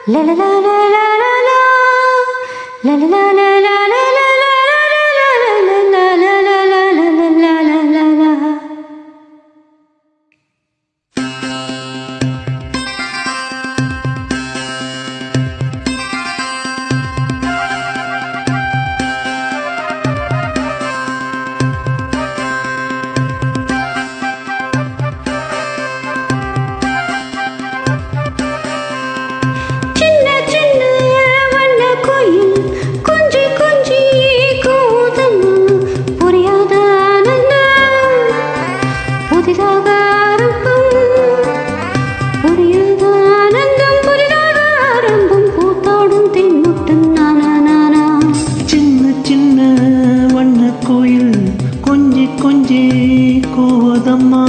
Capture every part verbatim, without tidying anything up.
La la la la la la la. La la la la la la la la la la la la la la la la la. Chinna chinna vanna kuyil konji konji koodamma puriyada aanandam pudithaga arambam puriyada aanandam pudithaga arambam poothadum thennuttum nana nana. சின்ன சின்ன வண்ண கோயில் கொஞ்சி கொஞ்சி கோதம்மா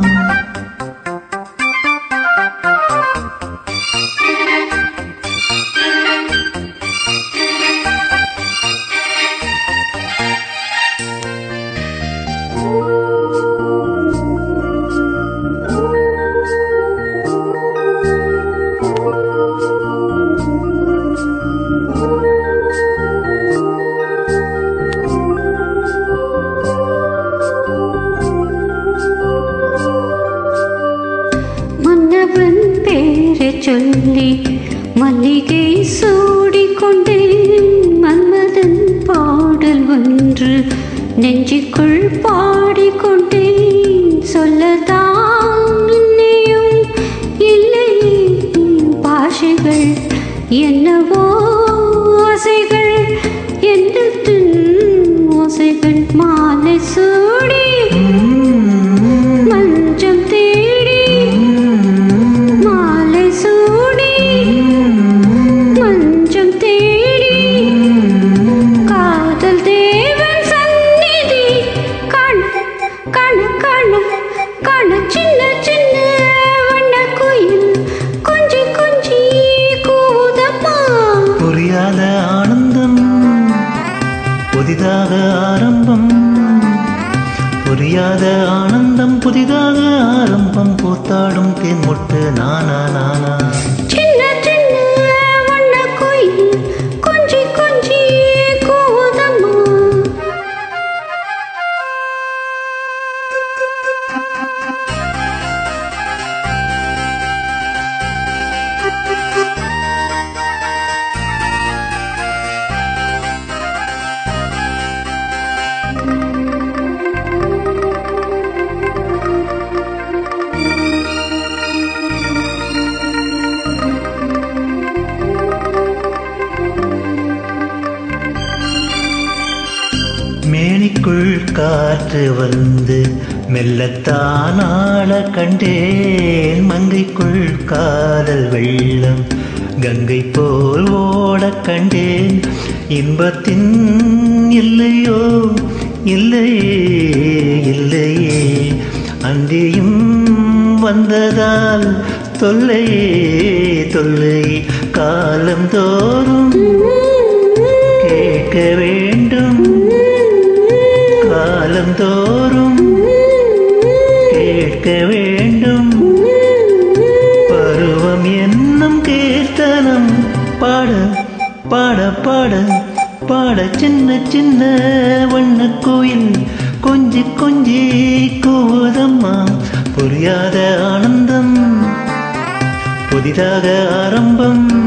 மன்னவன் பேரை சொல்லி மல்லிகை சூடிக்கொண்டேன் மன்மதன் பாடல் ஒன்று நெஞ்சுக்குள் பாடிக்கொண்டேன் சொல்லத்தான் இன்னையும் இல்லை பாஷைகள் என்னவோ ஓசைகள் என்னத்தின் ஓசைகள் மாலை சூடி மஞ்சம் தேடி மாலை சூடி மஞ்சம் தேடி காதல் தேவன் சந்நிதி கண கண கண கண சின்ன சின்ன வண்ண குயில் கொஞ்சி கொஞ்சி கூதம்மா. புரியாத ஆனந்தம் புதிதாக ஆரம்பம் புரியாத ஆனந்தம் புதிதாக ஆரம்பம் பூத்தாடும் தேன் மொட்டு நானா நானா. சின்ன சின்ன வண்ண குயில் கொஞ்சி கொஞ்சி கூதம்மா. மேனிக்குள் காற்று வந்து மெல்லத்தான் ஆள கண்டேன் மங்கைக்குள் காதல் வெள்ளம் கங்கை போல் ஓட கண்டேன் இன்பத்தின் இல்லையோ இல்லையே இல்லையே அன்றியும் வந்ததால் தொல்லையே தொல்லை காலம் தோறும் கேட்க வேண்டும் காலம் தோறும் கேட்க வேண்டும் பருவம் என்னும் கீர்த்தனம் பாட பாட பாட பாட சின்ன சின்ன வண்ண கோயில் கொஞ்சி கொஞ்சி கூதம்மா. புரியாத ஆனந்தம் புதிதாக ஆரம்பம்